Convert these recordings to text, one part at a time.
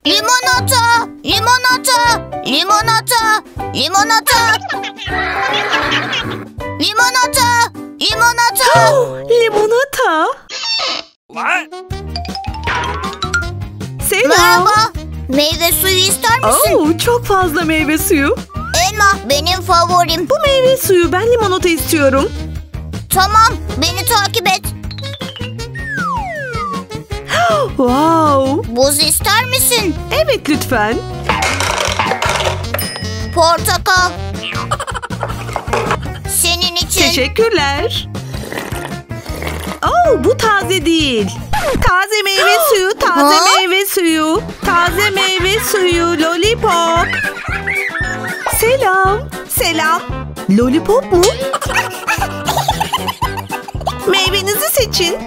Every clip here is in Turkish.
Limonata, limonata, limonata, limonata. Limonata, limonata. Limonata. Selam. Merhaba. Meyve suyu ister misin? Çok fazla meyve suyu. Elma benim favorim. Bu meyve suyu, ben limonata istiyorum. Tamam, beni takip et. Wow. Buz ister misin? Evet lütfen. Portakal. Senin için. Teşekkürler. Bu taze değil. Taze meyve suyu, taze meyve suyu, taze meyve suyu, lollipop. Selam. Selam. Lollipop mu? Meyvenizi seçin.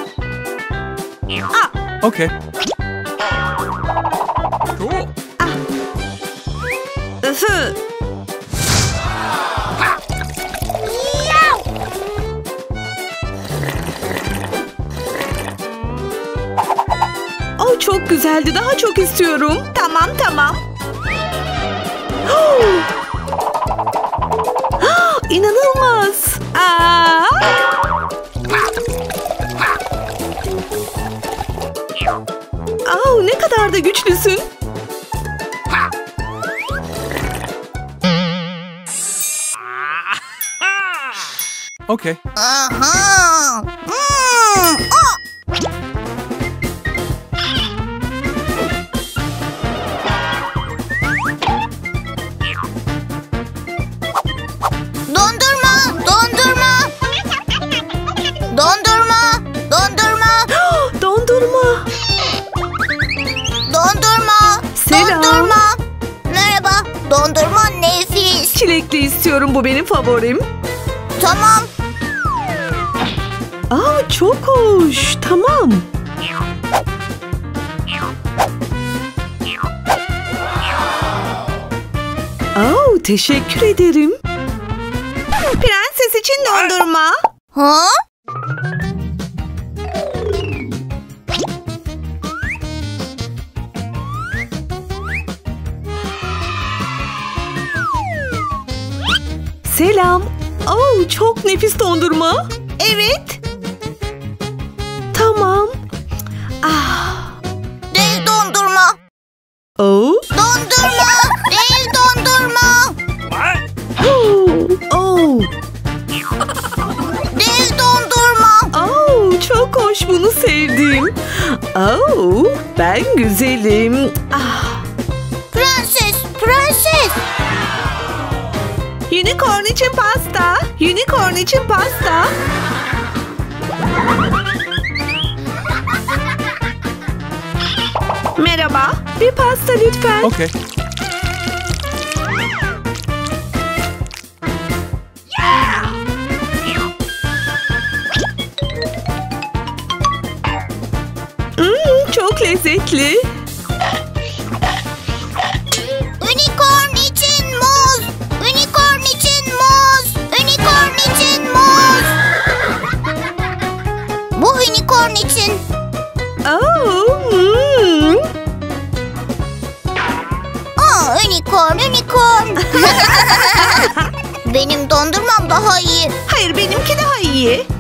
Okay. Cool. Çok güzeldi. Daha çok istiyorum. Tamam. İnanılmaz. Ne kadar da güçlüsün. Okay. Aha. Dondurma, dondurma. Dondurma, dondurma. Dondurma. Dondurma. Selam. Dondurma. Merhaba. Dondurma nefis. Çilekli istiyorum. Bu benim favorim. Tamam. Çok hoş. Tamam. Teşekkür ederim. Prenses için dondurma. Ha? Selam. Çok nefis dondurma. Evet. Tamam. Değil dondurma. Dondurma. Değil dondurma. Değil dondurma. Çok hoş, bunu sevdim. Ben güzelim. Prenses, prenses. Unicorn için pasta. Unicorn için pasta. Merhaba. Bir pasta lütfen. Okay. Çok lezzetli. Unicorn için muz. Unicorn için muz. Unicorn için muz. Bu unicorn için. Unicorn, unicorn. Benim dondurmam daha iyi. Hayır, benimki daha iyi.